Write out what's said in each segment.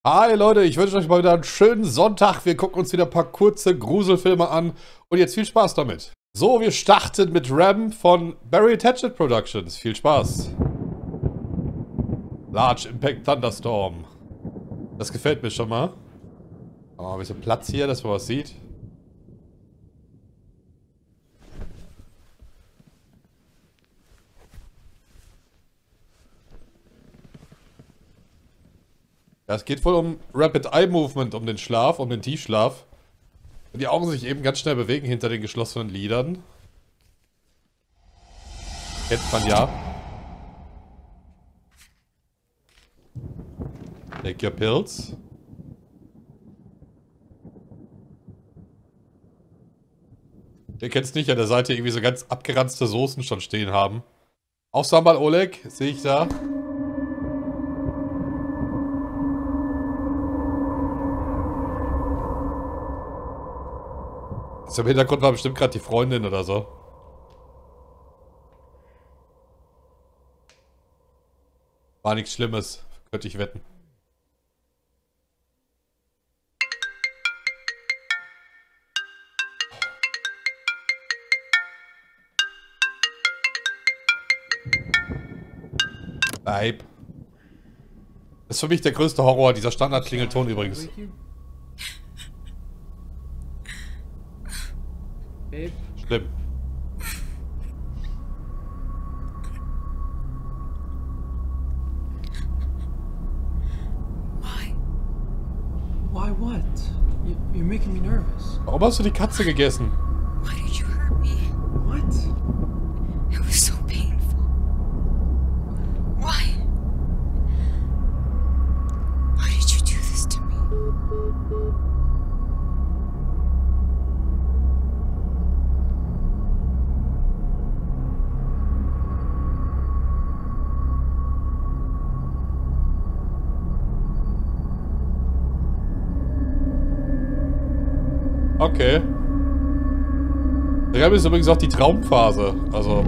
Hi Leute, ich wünsche euch mal wieder einen schönen Sonntag. Wir gucken uns wieder ein paar kurze Gruselfilme an und jetzt viel Spaß damit. So, wir starten mit Ram von Barry Tatchett Productions. Viel Spaß. Large Impact Thunderstorm. Das gefällt mir schon mal. Aber ein bisschen Platz hier, dass man was sieht. Ja, es geht wohl um Rapid Eye Movement, um den Schlaf, um den Tiefschlaf. Wenn die Augen sich eben ganz schnell bewegen hinter den geschlossenen Lidern. Kennt man ja. Take your pills. Ihr kennt es nicht, an der Seite irgendwie so ganz abgeranzte Soßen schon stehen haben. Auch Sambal Oleg, sehe ich da. Das im Hintergrund war bestimmt gerade die Freundin oder so. War nichts Schlimmes, könnte ich wetten. Babe. Das ist für mich der größte Horror, dieser Standard-Klingelton übrigens. Babe. Schlimm. Why what? You're making me nervous. Warum hast du die Katze gegessen? Why did you hurt me? What? It was so painful. Why? Why did you do this to me? Okay. Rem ist übrigens auch die Traumphase. Also.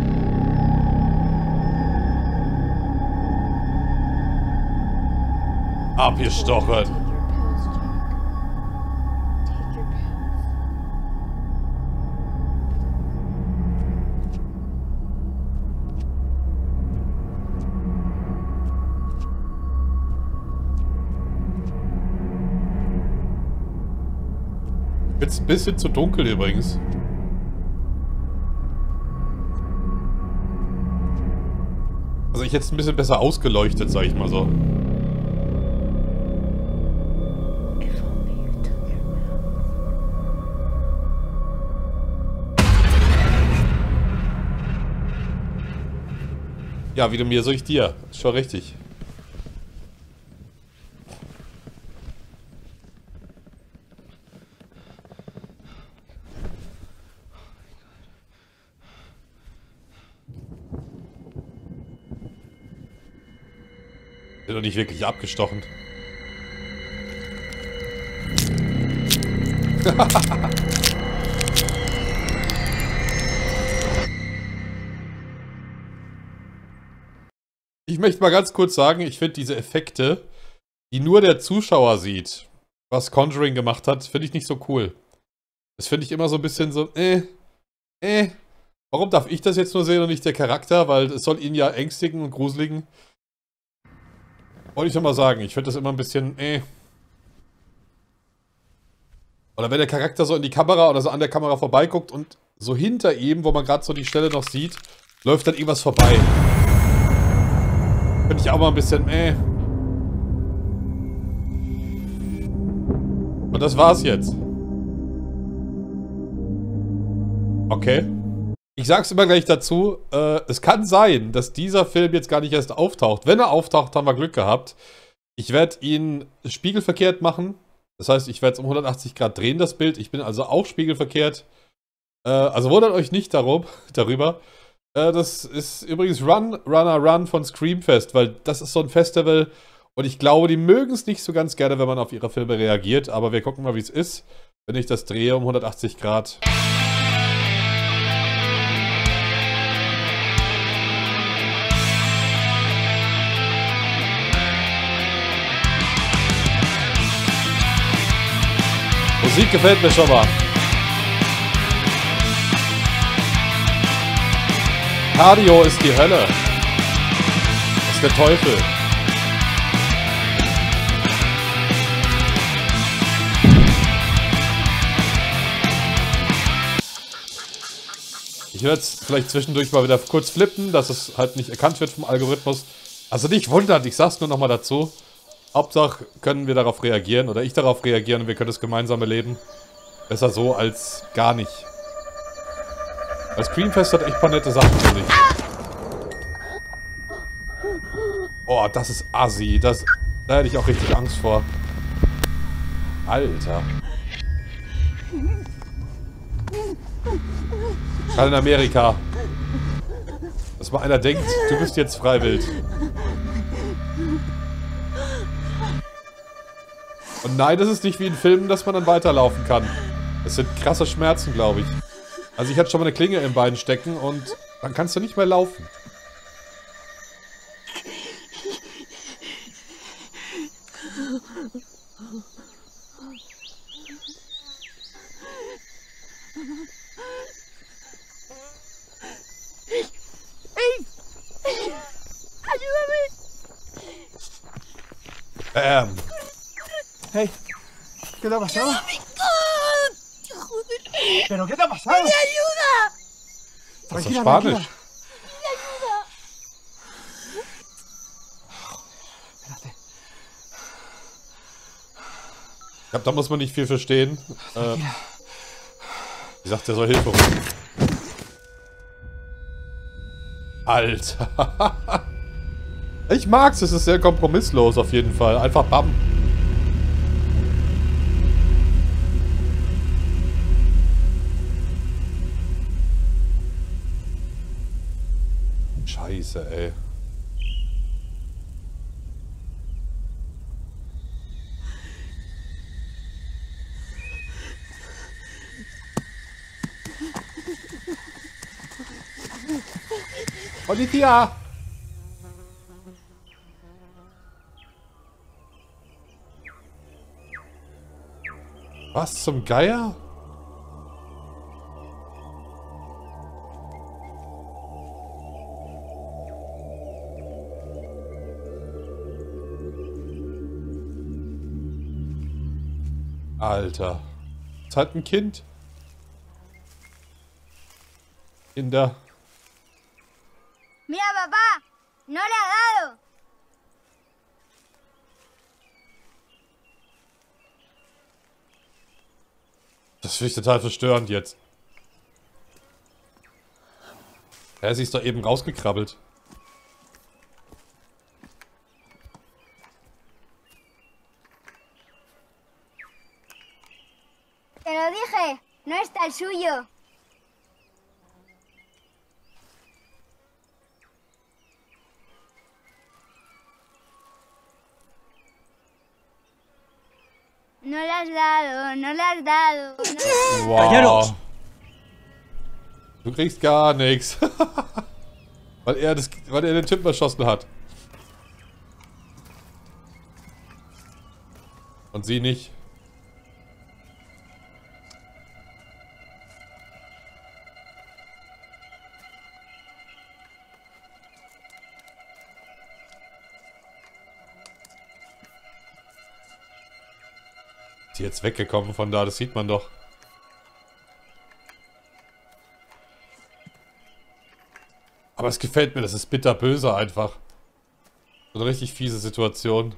Abgestochen. Take your pills, Jack. Take your pills. Jetzt ein bisschen zu dunkel übrigens. Also ich hätte es ein bisschen besser ausgeleuchtet, sag ich mal so. If only you took your pills. Ja, wie du mir, so ich dir. Ist schon richtig. Bin doch nicht wirklich abgestochen. Ich möchte mal ganz kurz sagen, ich finde diese Effekte, die nur der Zuschauer sieht, was Conjuring gemacht hat, finde ich nicht so cool. Das finde ich immer so ein bisschen so, Warum darf ich das jetzt nur sehen und nicht der Charakter? Weil es soll ihn ja ängstigen und gruseligen. Wollte ich schon mal sagen, ich finde das immer ein bisschen, Oder wenn der Charakter so in die Kamera oder so an der Kamera vorbeiguckt und so hinter ihm, wo man gerade so die Stelle noch sieht, läuft dann irgendwas vorbei. Finde ich auch mal ein bisschen, Und das war's jetzt. Okay. Ich sag's immer gleich dazu, es kann sein, dass dieser Film jetzt gar nicht erst auftaucht. Wenn er auftaucht, haben wir Glück gehabt. Ich werde ihn spiegelverkehrt machen. Das heißt, ich werde es um 180 Grad drehen, das Bild. Ich bin also auch spiegelverkehrt. Also wundert euch nicht darüber. Das ist übrigens Run, Runner, Run von Screamfest, weil das ist so ein Festival und ich glaube, die mögen es nicht so ganz gerne, wenn man auf ihre Filme reagiert. Aber wir gucken mal, wie es ist, wenn ich das drehe um 180 Grad. Musik gefällt mir schon mal. Cardio ist die Hölle. Das ist der Teufel. Ich werde jetzt vielleicht zwischendurch mal wieder kurz flippen, dass es halt nicht erkannt wird vom Algorithmus. Also nicht wundern, ich sag's nur nochmal dazu. Hauptsache können wir darauf reagieren oder ich darauf reagieren und wir können das gemeinsam erleben. Besser so als gar nicht. Das Screamfest hat echt ein paar nette Sachen, finde ich. Oh, das ist assi. Da hätte ich auch richtig Angst vor. Alter. Gerade in Amerika. Dass mal einer denkt, du bist jetzt freiwillig. Und nein, das ist nicht wie in Filmen, dass man dann weiterlaufen kann. Es sind krasse Schmerzen, glaube ich. Also ich hatte schon mal eine Klinge im Bein stecken und dann kannst du nicht mehr laufen. Hey, ¿qué te ha pasado? ¿Pero qué te ha pasado? ¡Me ayuda! Das ist Spanisch. Ich glaube, da muss man nicht viel verstehen. Wie sagt der, soll Hilfe rufen. Alter. Ich mag's, es ist sehr kompromisslos auf jeden Fall. Einfach bam. Scheiße, ey. Polizia! Was zum Geier? Alter. Ist halt ein Kind. Kinder. Mira, papá, no le ha dado. Das finde ich total verstörend jetzt. Ja, sie ist doch eben rausgekrabbelt. Te lo dije, no está el suyo. No le has dado, no le has dado. No... Wow. Du kriegst gar nichts. weil er den Typen erschossen hat. Und sie nicht. Ist jetzt weggekommen von da, das sieht man doch. Aber es gefällt mir, das ist bitterböse einfach. So eine richtig fiese Situation.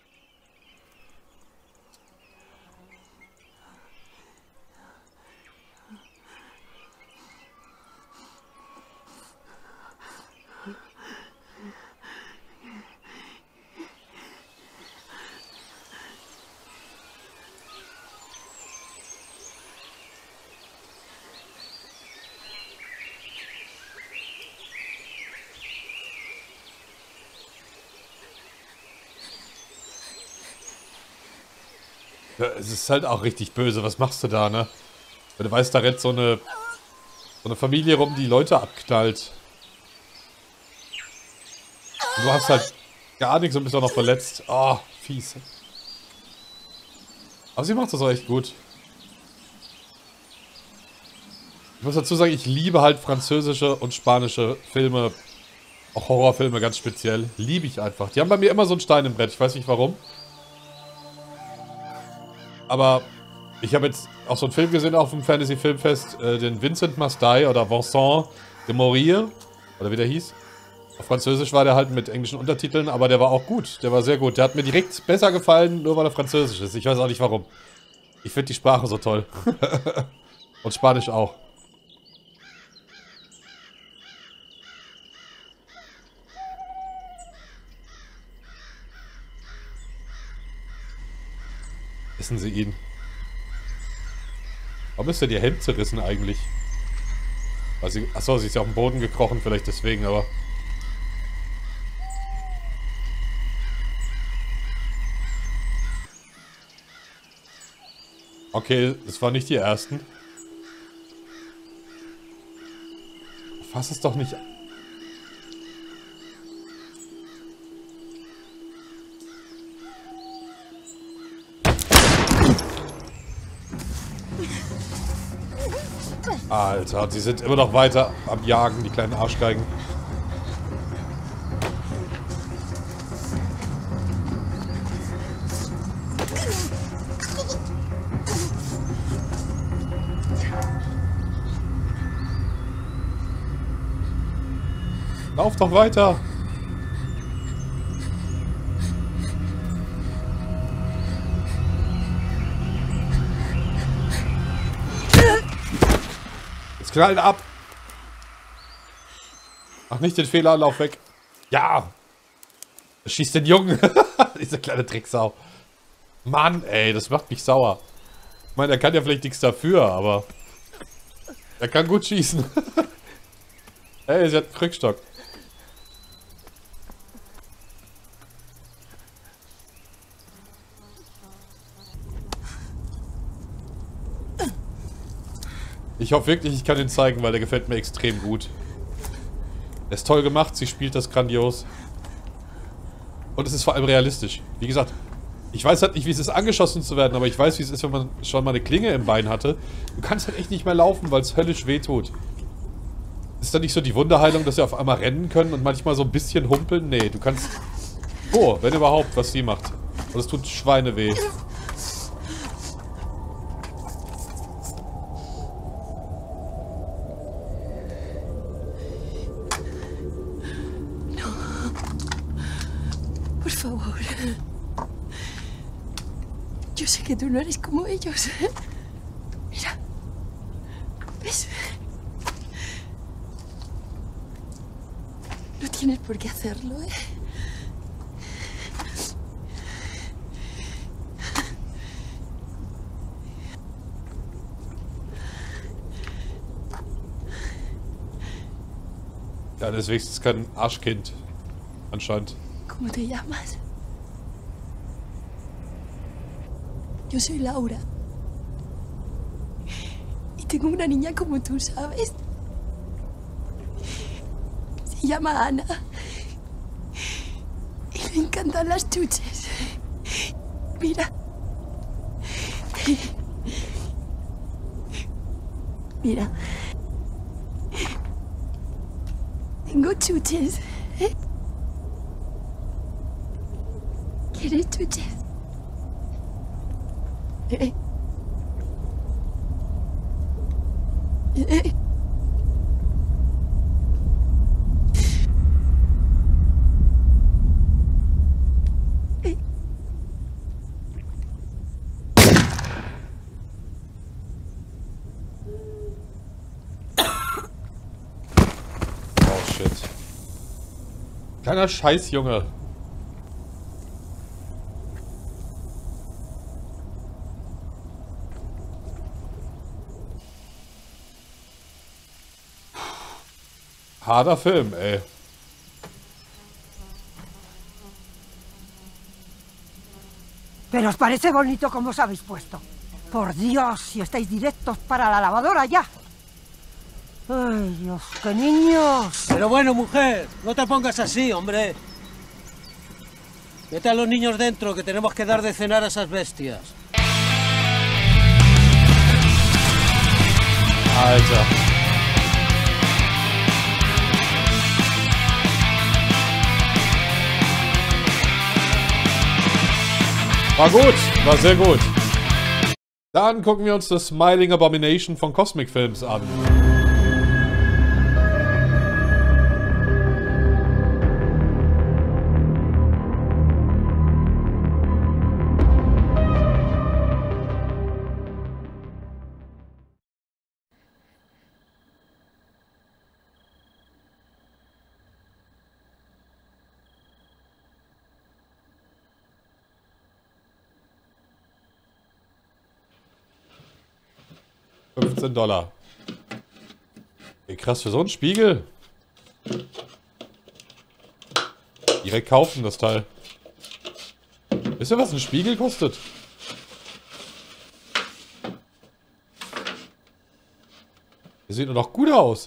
Ja, es ist halt auch richtig böse. Was machst du da, ne? Wenn du weißt, da rennt so eine Familie rum, die Leute abknallt. Und du hast halt gar nichts und bist auch noch verletzt. Oh, fies. Aber sie macht das auch echt gut. Ich muss dazu sagen, ich liebe halt französische und spanische Filme. Auch Horrorfilme ganz speziell. Liebe ich einfach. Die haben bei mir immer so ein Stein im Brett. Ich weiß nicht warum. Aber ich habe jetzt auch so einen Film gesehen auf dem Fantasy-Filmfest. Den Vincent Must Die oder Vincent de Mourir. Oder wie der hieß. Auf Französisch war der halt mit englischen Untertiteln. Aber der war auch gut. Der war sehr gut. Der hat mir direkt besser gefallen, nur weil er französisch ist. Ich weiß auch nicht warum. Ich finde die Sprache so toll. Und Spanisch auch. Essen Sie ihn. Warum ist denn Ihr Hemd zerrissen eigentlich? Achso, sie ist ja auf den Boden gekrochen, vielleicht deswegen, aber... Okay, das waren nicht die ersten. Fass es doch nicht... Alter, die sind immer noch weiter am Jagen, die kleinen Arschgeigen. Lauf doch weiter! Knallt ab! Ach, nicht den Fehlerlauf weg. Ja! Er schießt den Jungen. Diese kleine Drecksau. Mann, ey, das macht mich sauer. Ich meine, er kann ja vielleicht nichts dafür, aber... Er kann gut schießen. Ey, sie hat einen Krückstock. Ich hoffe wirklich, ich kann ihn zeigen, weil der gefällt mir extrem gut. Er ist toll gemacht, sie spielt das grandios. Und es ist vor allem realistisch. Wie gesagt, ich weiß halt nicht, wie es ist, angeschossen zu werden, aber ich weiß, wie es ist, wenn man schon mal eine Klinge im Bein hatte. Du kannst halt echt nicht mehr laufen, weil es höllisch wehtut. Ist da nicht so die Wunderheilung, dass sie auf einmal rennen können und manchmal so ein bisschen humpeln? Nee, du kannst... Oh, wenn überhaupt, was sie macht. Und es tut Schweineweh. Por favor. Yo sé que tú no eres como ellos. Mira. ¿Ves? No tienes por qué hacerlo, ¿eh? Ja, das ist wenigstens kein Arschkind. Anscheinend. ¿Cómo te llamas? Yo soy Laura. Y tengo una niña como tú, ¿sabes? Se llama Ana. Y le encantan las chuches. Mira. Mira. Tengo chuches. ¿Quieres chuches? Oh shit. Kleiner Scheißjunge. Harter Film, ey. Pero os parece bonito como os habéis puesto. Por Dios, si estáis directos para la lavadora ya. Ay, Dios, qué niños. Pero bueno, mujer, no te pongas así, hombre. Mete a los niños dentro, que tenemos que dar de cenar a esas bestias. Alter. War gut, war sehr gut. Dann gucken wir uns das Smiling Abomination von Cosmic Films an. $15. Ey, krass, für so einen Spiegel. Direkt kaufen das Teil. Wisst ihr, was ein Spiegel kostet? Der sieht nur noch gut aus.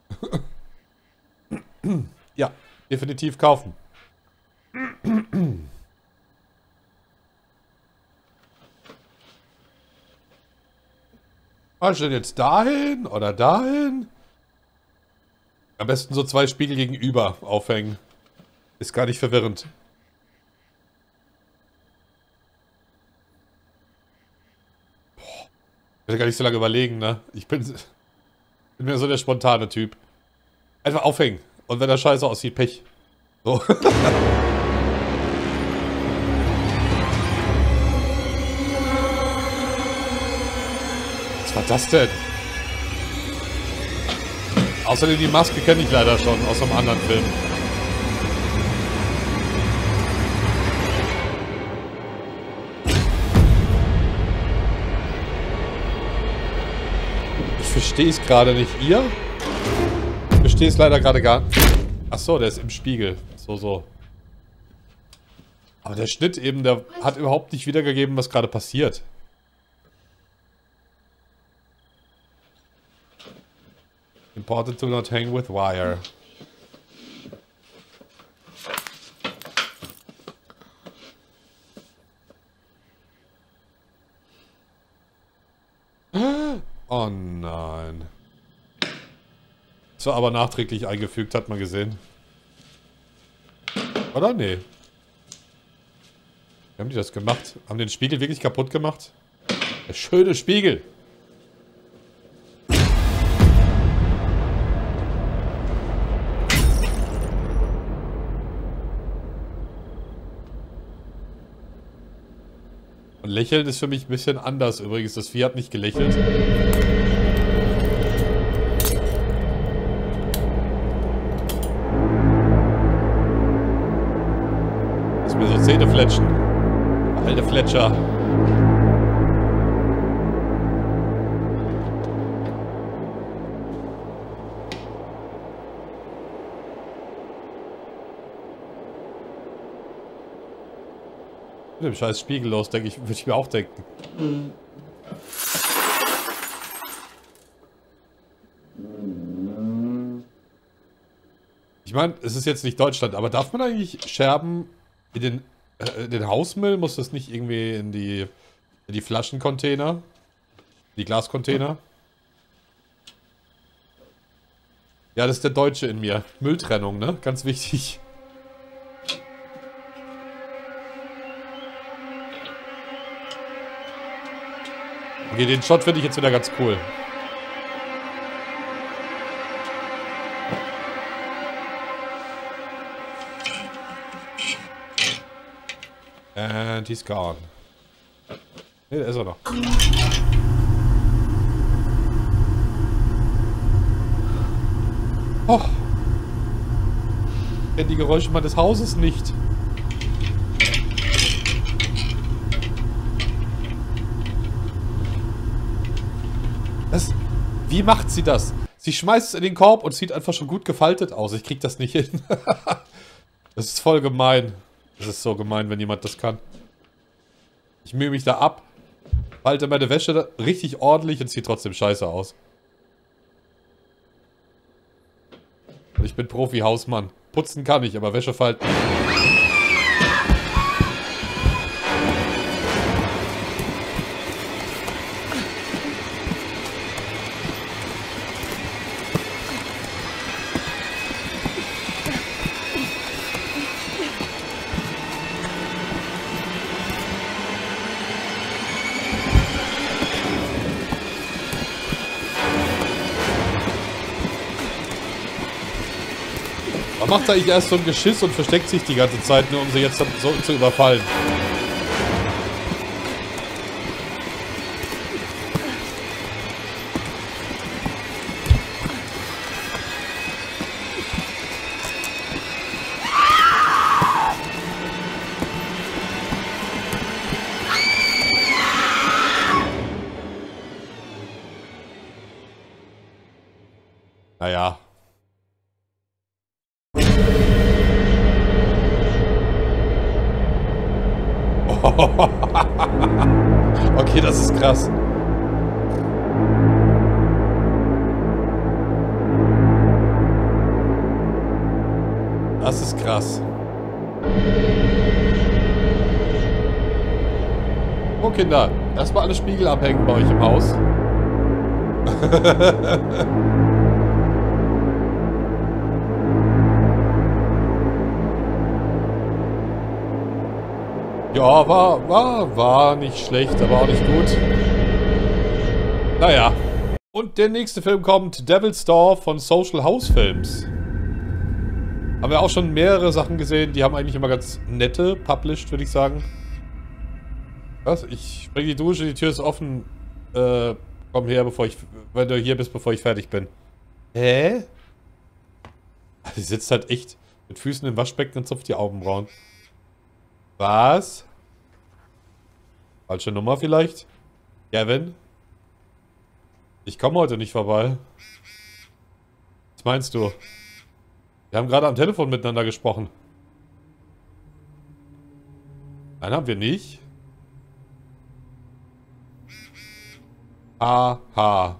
Ja, definitiv kaufen. Was denn jetzt dahin oder dahin? Am besten so 2 Spiegel gegenüber aufhängen. Ist gar nicht verwirrend. Boah. Ich will gar nicht so lange überlegen, ne? Ich bin mir so der spontane Typ. Einfach aufhängen. Und wenn er scheiße aussieht, Pech. So. Was war das denn? Außerdem die Maske kenne ich leider schon aus einem anderen Film. Ich verstehe es gerade nicht. Ihr? Ich verstehe es leider gerade gar nicht. Achso, der ist im Spiegel. So. Aber der Schnitt eben, der hat überhaupt nicht wiedergegeben, was gerade passiert. Important to not hang with wire. Oh nein. Das war aber nachträglich eingefügt, hat man gesehen. Oder? Nee. Wie haben die das gemacht? Haben den Spiegel wirklich kaputt gemacht? Der schöne Spiegel. Und lächeln ist für mich ein bisschen anders übrigens. Das Vieh hat nicht gelächelt. Lass mir so Zähne fletschen. Alte Fletscher. Mit dem scheiß Spiegel los, denke ich, würde ich mir auch denken. Ich meine, es ist jetzt nicht Deutschland, aber darf man eigentlich Scherben in den Hausmüll? Muss das nicht irgendwie in die Flaschencontainer? Die Glascontainer? Ja, das ist der Deutsche in mir. Mülltrennung, ne? Ganz wichtig. Okay, den Shot finde ich jetzt wieder ganz cool. And he's gone. Ne, da ist er noch. Oh. Ich kenne die Geräusche meines Hauses nicht. Wie macht sie das? Sie schmeißt es in den Korb und sieht einfach schon gut gefaltet aus. Ich krieg das nicht hin. Das ist voll gemein. Das ist so gemein, wenn jemand das kann. Ich mühe mich da ab, falte meine Wäsche richtig ordentlich und sieht trotzdem scheiße aus. Und ich bin Profi-Hausmann. Putzen kann ich, aber Wäsche falten. Man macht eigentlich erst so ein Geschiss und versteckt sich die ganze Zeit, nur um sie jetzt so zu überfallen. Naja. Okay, das ist krass. Das ist krass. Oh, Kinder. Erstmal alle Spiegel abhängen bei euch im Haus. Ja, war nicht schlecht, aber auch nicht gut. Naja. Und der nächste Film kommt, Devil's Door von Social House Films. Haben wir auch schon mehrere Sachen gesehen, die haben eigentlich immer ganz nette, published, würde ich sagen. Was? Ich springe die Dusche, die Tür ist offen. Komm her, wenn du hier bist, bevor ich fertig bin. Hä? Die sitzt halt echt mit Füßen im Waschbecken und zupft die Augenbrauen. Was? Falsche Nummer vielleicht? Kevin? Ich komme heute nicht vorbei. Was meinst du? Wir haben gerade am Telefon miteinander gesprochen. Nein, haben wir nicht. Aha.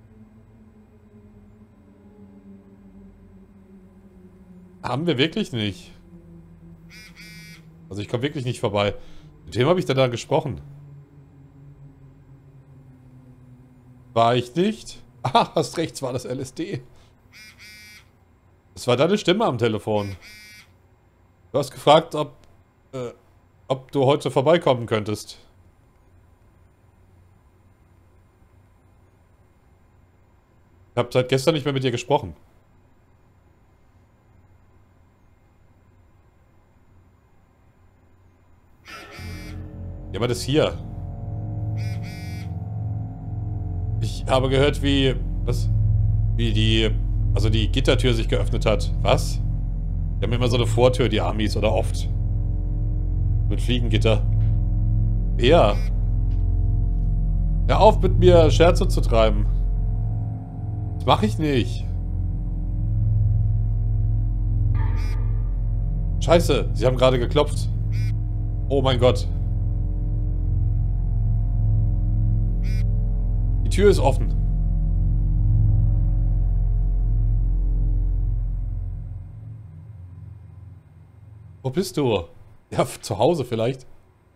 Haben wir wirklich nicht. Also ich komme wirklich nicht vorbei. Mit wem habe ich denn da gesprochen? War ich nicht? Ah, hast recht, es war das LSD. Es war deine Stimme am Telefon. Du hast gefragt, ob du heute vorbeikommen könntest. Ich habe seit gestern nicht mehr mit dir gesprochen. Jemand ist hier. Ich habe gehört, wie die Gittertür sich geöffnet hat. Was? Die haben immer so eine Vortür, die Amis, oder oft. Mit Fliegengitter. Wer? Hör auf, mit mir Scherze zu treiben. Das mache ich nicht. Scheiße, sie haben gerade geklopft. Oh mein Gott. Die Tür ist offen. Wo bist du? Ja, zu Hause vielleicht.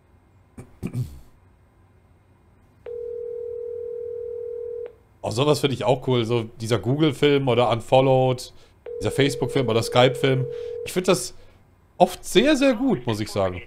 Oh, sowas finde ich auch cool. So dieser Google-Film oder Unfollowed, dieser Facebook-Film oder Skype-Film. Ich finde das oft sehr, sehr gut, muss ich sagen.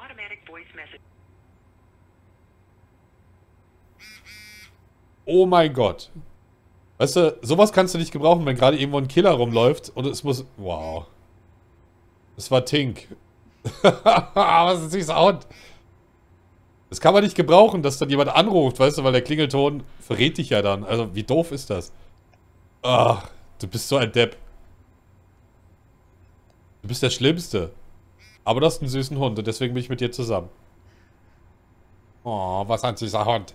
Oh mein Gott. Weißt du, sowas kannst du nicht gebrauchen, wenn gerade irgendwo ein Killer rumläuft und es muss... Wow. Das war Tink. Was ist dieser Sound? Das kann man nicht gebrauchen, dass dann jemand anruft, weißt du, weil der Klingelton verrät dich ja dann. Also, wie doof ist das? Ach, du bist so ein Depp. Du bist der Schlimmste. Aber du hast einen süßen Hund und deswegen bin ich mit dir zusammen. Oh, was ein süßer Hund.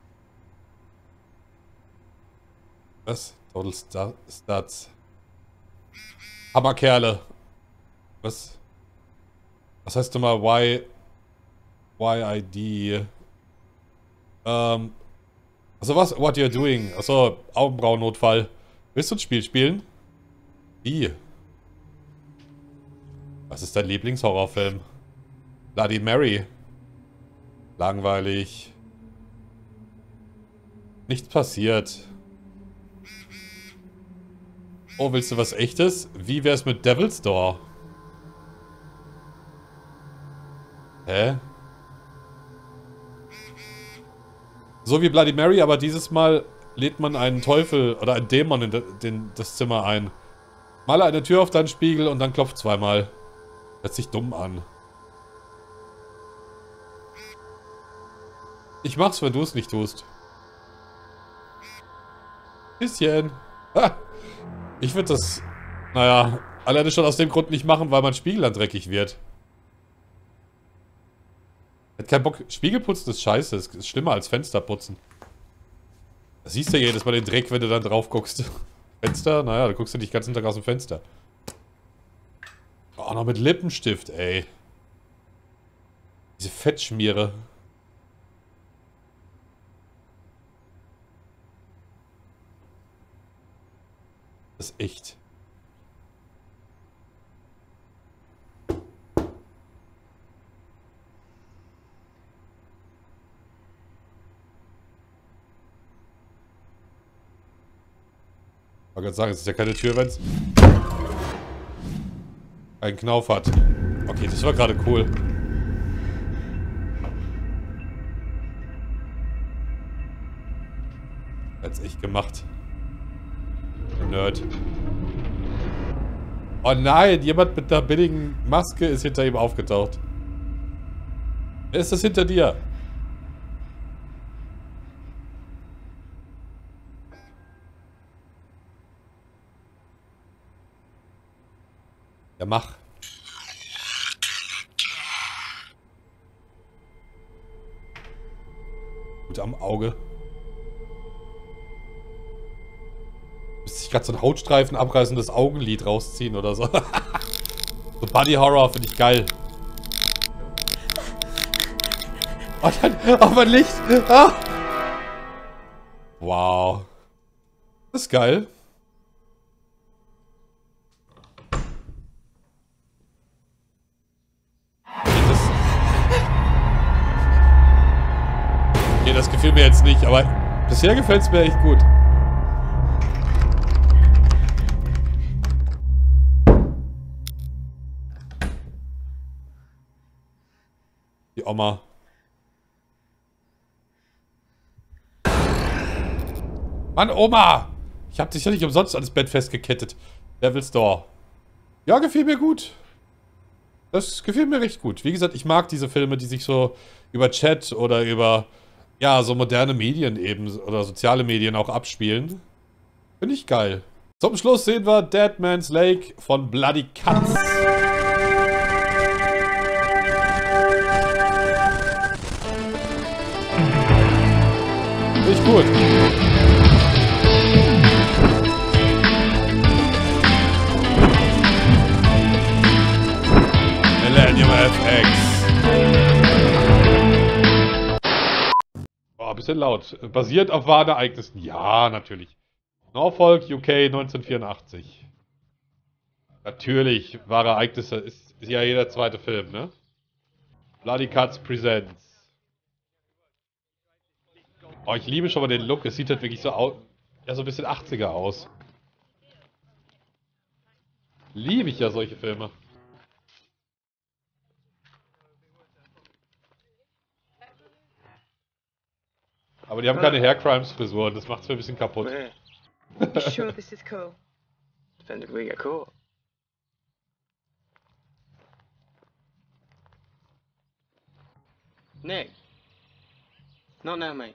Was? Total Stats. Hammerkerle. Was? Was heißt nochmal YID? Also was? What you're doing? Achso, Augenbrauennotfall. Willst du ein Spiel spielen? Wie? Was ist dein Lieblingshorrorfilm? Bloody Mary. Langweilig. Nichts passiert. Oh, willst du was Echtes? Wie wär's mit Devil's Door? Hä? So wie Bloody Mary, aber dieses Mal lädt man einen Teufel oder einen Dämon in das Zimmer ein. Male eine Tür auf deinen Spiegel und dann klopft zweimal. Hört sich dumm an. Ich mach's, wenn du es nicht tust. Bisschen. Ha. Ich würde das, naja, alleine schon aus dem Grund nicht machen, weil mein Spiegel dann dreckig wird. Hat keinen Bock. Spiegelputzen ist scheiße. Das ist schlimmer als Fensterputzen. Da siehst du ja jedes Mal den Dreck, wenn du dann drauf guckst. Fenster? Naja, da guckst du nicht den ganzen Tag aus dem Fenster. Oh, noch mit Lippenstift, ey. Diese Fettschmiere. Das ist echt. Ich wollte gerade sagen, es ist ja keine Tür, wenn es einen Knauf hat. Okay, das war gerade cool. Hat's echt gemacht. Nerd. Oh nein, jemand mit einer billigen Maske ist hinter ihm aufgetaucht. Wer ist das hinter dir? Ja, mach. Gut am Auge. Müsste sich gerade so ein Hautstreifen abreißendes Augenlid rausziehen oder so. So Body Horror finde ich geil. Oh, dann, oh, mein Licht. Ah. Wow. Das ist geil. Okay, das gefiel mir jetzt nicht, aber bisher gefällt es mir echt gut. Die Oma. Mann, Oma! Ich hab dich ja nicht umsonst ans Bett festgekettet. Devil's Door. Ja, gefiel mir gut. Das gefiel mir recht gut. Wie gesagt, ich mag diese Filme, die sich so über Chat oder über, ja, so moderne Medien eben, oder soziale Medien auch abspielen. Finde ich geil. Zum Schluss sehen wir Dead Man's Lake von Bloody Cuts. Finde ich gut. Millennium FX. Oh, ein bisschen laut. Basiert auf wahren Ereignissen. Ja, natürlich. Norfolk, UK 1984. Natürlich, wahre Ereignisse ist ja jeder zweite Film, ne? Bloody Cuts Presents. Oh, ich liebe schon mal den Look. Es sieht halt wirklich so aus. Ja, so ein bisschen 80er aus. Liebe ich ja solche Filme. Aber die haben keine Hair Crimes Frisuren. Das macht's mir ein bisschen kaputt. You sure this is cool? Depends if we get caught. Nick. Not now, mate.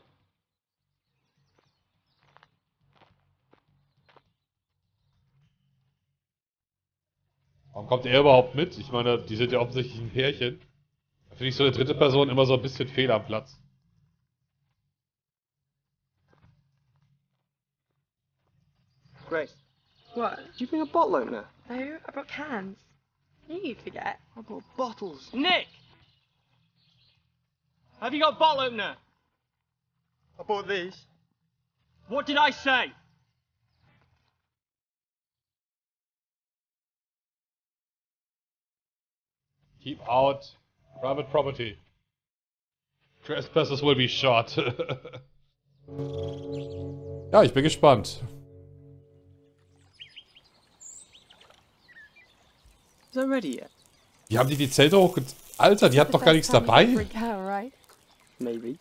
Warum kommt er überhaupt mit? Ich meine, die sind ja offensichtlich ein Pärchen. Da finde ich so eine dritte Person immer so ein bisschen fehl am Platz. Grace, What? did you bring a bottle opener? No, I brought cans. You'd forget. I brought bottles. Nick! Have you got a bottle opener? I bought these. What did I say? Keep out private property. Trespassers will be shot. Ja, ich bin gespannt. Is that ready yet? Wie haben die Zelte hochge... Alter, die hat doch gar nichts dabei. Maybe.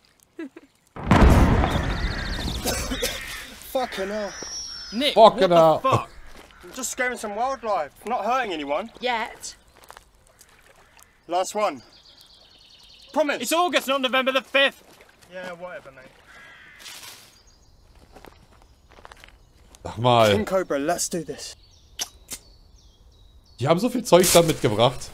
Fucking hell. Nick, Fucking hell. what the fuck? I'm just scaring some wildlife, not hurting anyone. Yet. Last one. Promise. It's August, not November the 5th. Yeah, whatever, mate. Sag mal. King Cobra, let's do this. Die haben so viel Zeug da mitgebracht.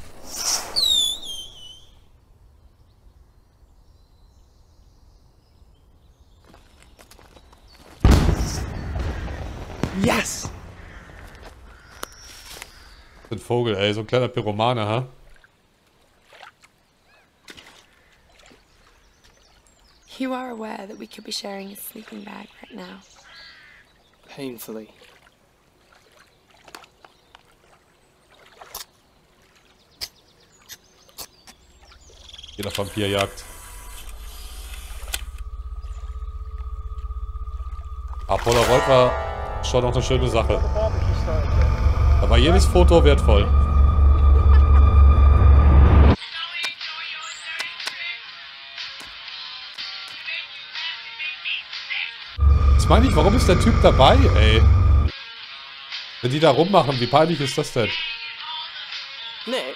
Yes! Ein Vogel, ey, so ein kleiner Pyromane, ha? You are aware that we could be sharing a sleeping bag right now. Painfully. Jeder Vampirjagd. Polaroid war schon noch eine schöne Sache. Da war jedes Foto wertvoll. Das meine ich, warum ist der Typ dabei, ey? Wenn die da rummachen, wie peinlich ist das denn? Nick?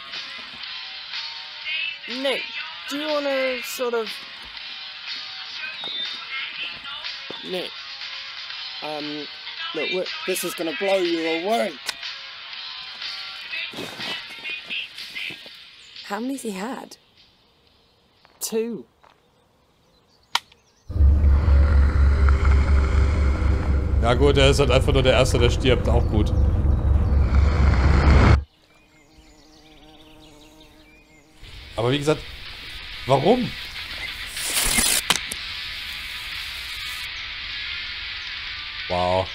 Nick, do you wanna sort of... Nick. Look, this is gonna blow you away. How many's he had? 2. Ja gut, er ist halt einfach nur der Erste, der stirbt. Auch gut. Aber wie gesagt, warum? Wow.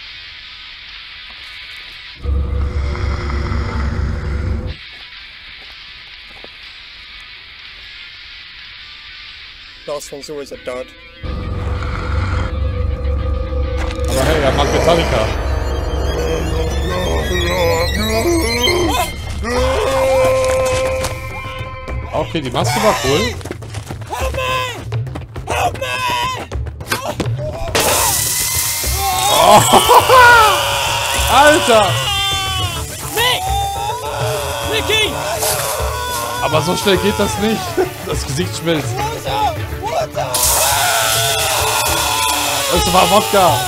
Last one's always a dud. Aber hey, er mag Metallica. Okay, die Maske war cool. Oh. Alter! Nicky! Aber so schnell geht das nicht. Das Gesicht schmilzt. Das war Wodka.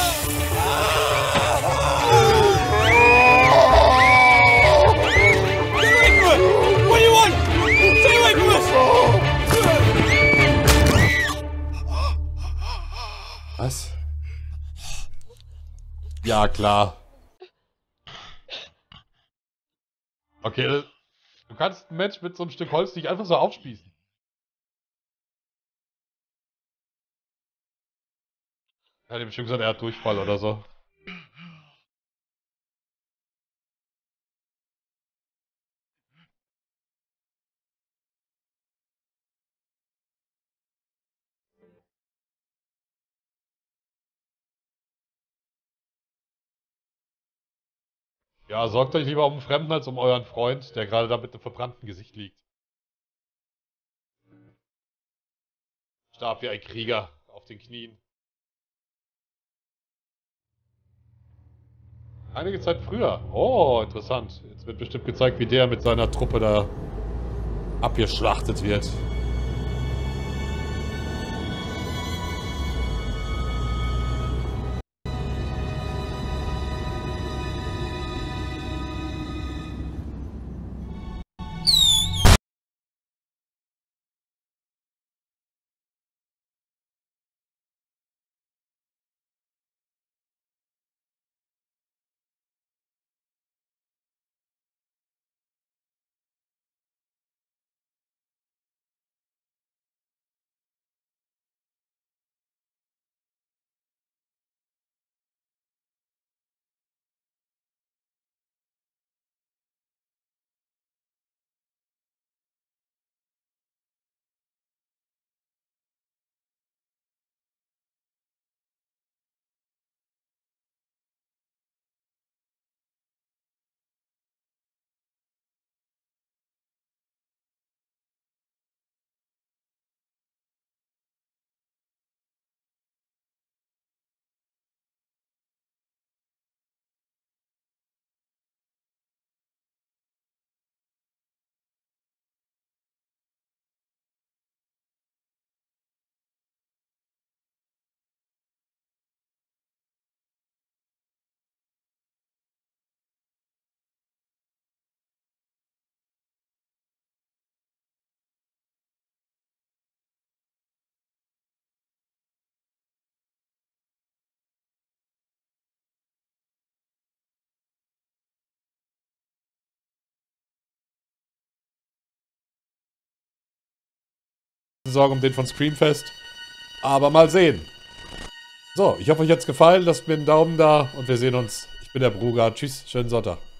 Was? Ja, klar. Okay, du kannst ein Mensch mit so einem Stück Holz nicht einfach so aufspießen. Er hat ihm bestimmt gesagt, er hat Durchfall oder so. Ja, sorgt euch lieber um einen Fremden als um euren Freund, der gerade da mit einem verbrannten Gesicht liegt. Starb wie ein Krieger auf den Knien. Einige Zeit früher. Oh, interessant. Jetzt wird bestimmt gezeigt, wie der mit seiner Truppe da abgeschlachtet wird. Sorgen um den von Screamfest. Aber mal sehen. So, ich hoffe, euch hat es gefallen. Lasst mir einen Daumen da und wir sehen uns. Ich bin der Bruger. Tschüss, schönen Sonntag.